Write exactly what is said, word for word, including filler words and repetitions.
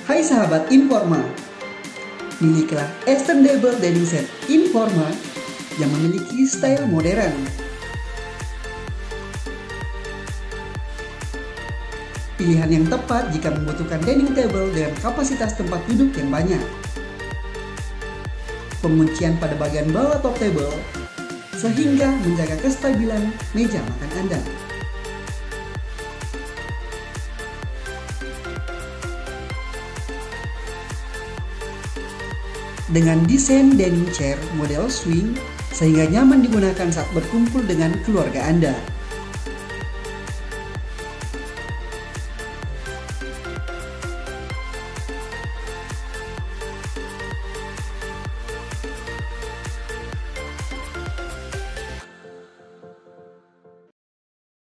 Hai sahabat Informa, milikilah extendable dining set Informa yang memiliki style modern. Pilihan yang tepat jika membutuhkan dining table dengan kapasitas tempat duduk yang banyak. Penguncian pada bagian bawah top table sehingga menjaga kestabilan meja makan Anda. Dengan desain dining chair model swing sehingga nyaman digunakan saat berkumpul dengan keluarga Anda.